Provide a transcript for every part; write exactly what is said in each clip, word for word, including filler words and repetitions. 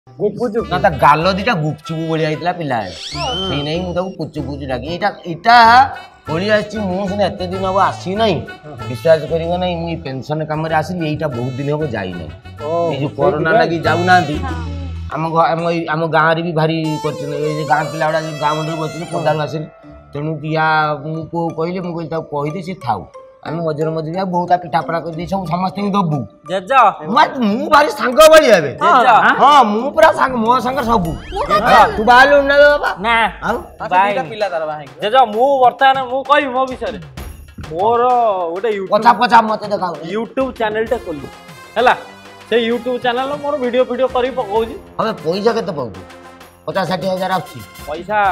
गुपुचुप ना गाल दीटा गुपचुप भाई होता पिला से नहीं मुझे पुचु पुचु डाक यहाँ ओली आने एत दिन हम आसी ना विश्वास कर मुझे पेंशन कम आसिली यहाँ बहुत दिन हम जाना जो कोरोना लगी जाऊना आम आम गाँव भी भारी कर गाँ पिला गुड़ा गाँव मंदिर बच्चे पदार आसिल तेणु या मुझे कहले मुझे कहीदे सी थाऊ आम मझे मझे बहुत पिठापड़ा कर सब समस्त दबू मु भारी सांग भाई हे हाँ मु पूरा सांग मो सांग सब तू बाहर ना बाबा पिला तार जेज मु वर्तमान मु कहि मो विषय मोर गोटे पछा पछा मते देखा यूट्यूब चैनल टे खोली हैला से यूट्यूब चैनल मोर वीडियो वीडियो करी पकाउजी हमें पैसा केते पाउजी पचास साठ हजार आछि पैसा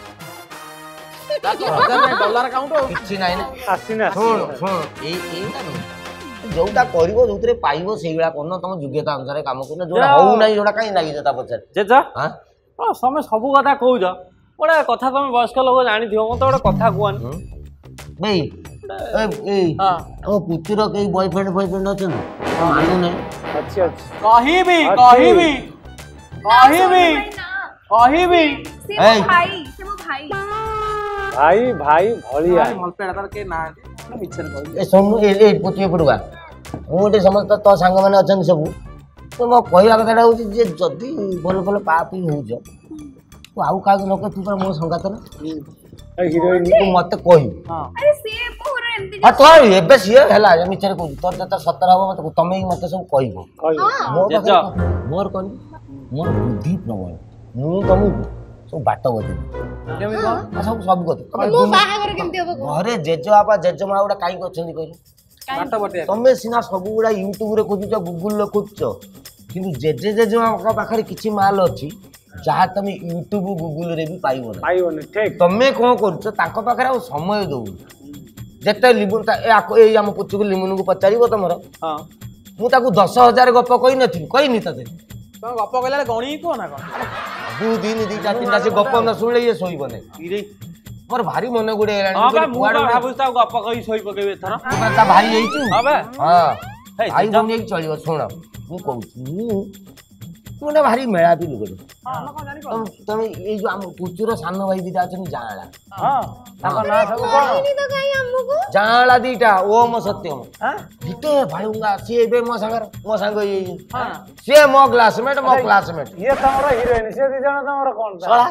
डॉलर काउंट किछि नाही ना आसीना सुन सुन ए एटा नै जोटा करिवो जोतरे पाइबो सेइला कोन तम योग्यता अनुसार काम करना जोटा होउ नाही जोटा काई लागि जता पछर जेजा हां ओ समय सब कथा कहू जा ओडा कथा तमे वयस्क लोग जानि दियो मते ओडा कथा कुआन भाई ए ए हां ओ पुत्र के बॉयफ्रेंड बॉयफ्रेंड अछन मानु नै अच्छी अच्छी कहीं भी कहीं भी कहीं भी कहीं भी से भाई से मो भाई भाई भाई भलिया मलपेड़ा तार के ना मिछर कहि ए सोनू ए ए पुतिए पडुवा मोटे समस्त तो सांग माने अछन सब तो मो कहया कथाटा हो जे जदी बोल बोल पापी हो जो तू आउ का लोक तू पर मो संगात ना हीरोइन तू मते कहि हां अरे से पूरा एमती आ तो एबे सिए हला मिछर को तोर जता सतर हो मते तमे ही मते सब कहिबो मोर मोर कोन मोर बुद्धि प्रबल मु तमु सब बाट बजे केमि कोन सब सब कत मो बाहागर केमती होबो घरे जेजो आपा जेजो मा उडा काई करछंदी कहि बाट बटे तमे सिना सब उडा यूट्यूब रे खोजुछ गूगल रे खोजुछ किंतु जेजे जेजो मा पाखरे किछि माल अछि जहा तमे यूट्यूब गूगल रे भी पाइबो ना पाइबो ना ठीक तमे कोन करछ ताको पाखरे आ समय दउ जेते लिबुन ता ए आको ए हम पुछु को लिमुन को पचारिबो तमरो हां मु ताको दस हजार गप कहि नथि कहि नि तते तो गप कहला गणी को ना कोन दु दिन दीटा तीनटा से गप न सुनले ये सोइबो नै इरे मोर भारी मन गुडे हेलानी हां बा मुडा भाबुस्ता गप कहि सोइ पकेबे एथरा तू ता भारी हेइछु हां बा हां आई बन एक चलिबो सुन मु कहू तू ना भारी मेळा भी लुगडे हां न कोन जानि तुम तुम ए जो हम पुचुर सान भाई दीटा अछन जाळा हां ताका ना सब कोन नहीं तो काई हमको जाळा दीटा ओम सत्यम हां गिटे भालुंगा से बे मो संगर मो संग ये हां से मो क्लासमेट मो क्लासमेट ये तमरो हीरोइन से दी जण तमरो कोन सळा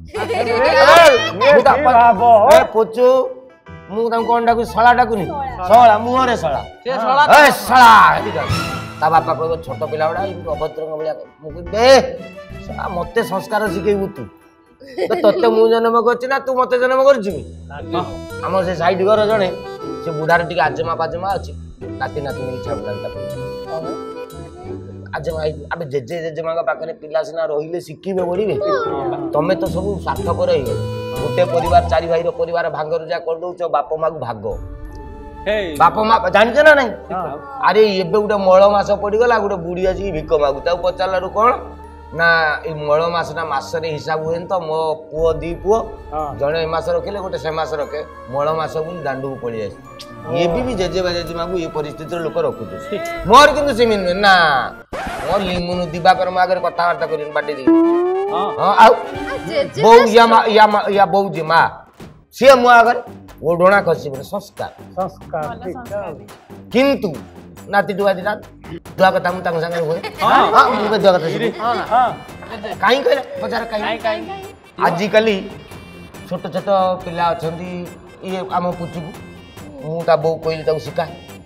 ए बाबो ए पुचु मु तम कोन डाकु सळा डाकुनी सळा मुहरे सळा से सळा ए सळा हेदी जा ता बापा कहबो छोट पिला उडा अभद्र बलिया मु दे सळा मते संस्कार सिखेबु तू तो तते मु जन्म करछि ना तू मते जन्म करछि हमर से साइड घर जणे से बुढार टिके आजमा पाजमा अछि नाती नाती नि छाडता आजमा अबे जेजे जेजेमा का पाखरे पिला सिना रहिले सिखिबे बढिबे तमे तो सब स्वार्थपर हे गोटे परिवार चारि भाई रो परिवार भांगर जा कर दउछ बाप मागु भाग हे बाप मा जानि छ ना नहीं अरे एबे गुटे मळ मास पडी गला गुटे बुढी आसी भिक मागु ता पचालारु कोन ना ए मळ मास ना मास रे हिसाब होएन तो मो पुओ दी पुओ जणे मास रखिले गोटे से मास रखे मळ मास बुल दांडू को पड़ी आसी ये भी भी जेजे बाजे मागु ये परिस्थिति रो लोक रखुते मोर किंतु सेमिन ना मोर लिमुनु दिबाकर मागर कथा वार्ता करिन बाटी दी हां हां आउ बौ या मा या मा या बौ जी मा से मो आगर ओडोना खसी बरे संस्कार संस्कार ठीक किंतु नाती दुआ दिना दुआ कथा मु तंग संगे होय हां हां मु दुआ कथा हां हां काई कहले बजार काई काई आजि काली छोट छोट पिला अछंदी ये आम पुचु मु ता बौ कहली ता सिका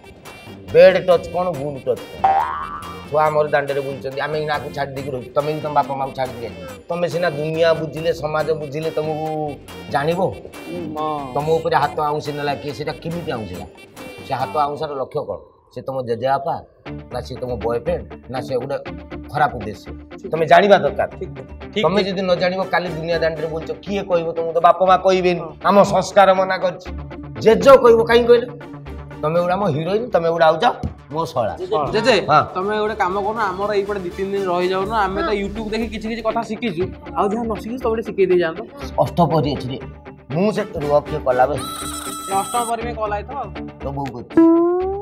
बेड टच कोन गुड टच छुआ मोर दांडे बुलचंदी आमे इना को छाड़ दिक रही तमे तुम बापा मां छाड़ दिए तमे सिना दुनिया बुझिले समाज बुझिले तुमको जानिबो तुम ऊपर हाथ आउंसी नला कि सेटा किमिति आउंसीला से हाथ आउंसार लक्ष्य कोन से तुम जेजे आपा ना से तुम बॉयफ्रेंड ना से गुडे खराब उद्देश्य तुम जानिबा दरकार तुम जदि न जानिबो काली दुनिया दांडे बोलछ किए कहबो तुम तो बापा मां कहबेन हम संस्कार मना करछ जेजो कहबो काई कहले तमे उडा मो हीरोइन तमे उडा आउजा मो सळा जेजे तमे गोटे काम करो हमर एई पडे दो तीन दिन रहि जाउ ना हमें तो यूट्यूब देखि किछि किछि कथा सिखिछु आ जे न सिखिछु तबे सिखै दे जान तो अष्टपरी अछि रे मु से रुआ के कला बे अष्टपरी में कला है तो तो बहु